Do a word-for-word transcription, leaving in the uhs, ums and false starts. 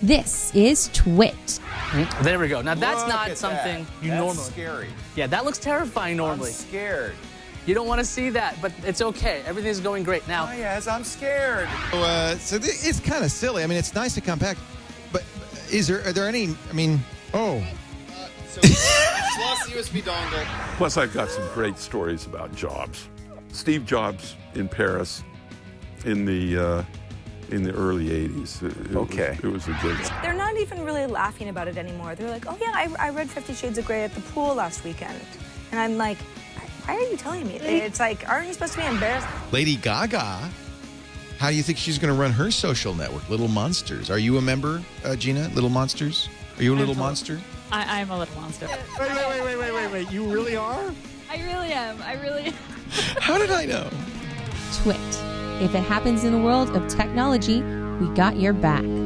This is Twit. There we go. Now that's Look not at something that. you That's normally. scary. Yeah, that looks terrifying normally. I'm scared. You don't want to see that, but it's okay. Everything's going great now. Oh, yes, I'm scared. So, uh, so th- it's kind of silly. I mean, it's nice to compact, but is there are there any? I mean, oh, Uh, so just lost the U S B dongle. Plus, I've got some great stories about Jobs. Steve Jobs in Paris in the uh, in the early eighties. It, it Okay. Was, it was a good one. They're not even really laughing about it anymore. They're like, oh yeah, I, I read Fifty Shades of Grey at the pool last weekend. And I'm like, why are you telling me? It's like, aren't you supposed to be embarrassed? Lady Gaga. How do you think she's going to run her social network? Little Monsters. Are you a member, uh, Gina? Little Monsters? Are you a little monster? I, I'm a little monster. Wait, wait, wait, wait, wait, wait, wait. You really are? I really am. I really am. How did I know? Twit. If it happens in the world of technology, we got your back.